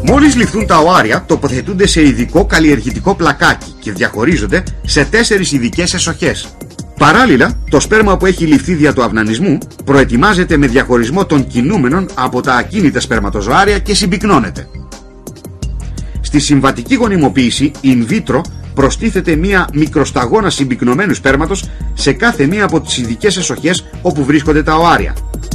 Μόλις ληφθούν τα οάρια, τοποθετούνται σε ειδικό καλλιεργητικό πλακάκι και διαχωρίζονται σε 4 ειδικές εσοχές. Παράλληλα, το σπέρμα που έχει ληφθεί δια του αυνανισμού προετοιμάζεται με διαχωρισμό των κινούμενων από τα ακίνητα σπερματοζωάρια και συμπυκνώνεται. Στη συμβατική γονιμοποίηση in vitro προστίθεται μία μικροσταγόνα συμπυκνωμένου σπέρματος σε κάθε μία από τις ειδικές εσοχές όπου βρίσκονται τα οάρια.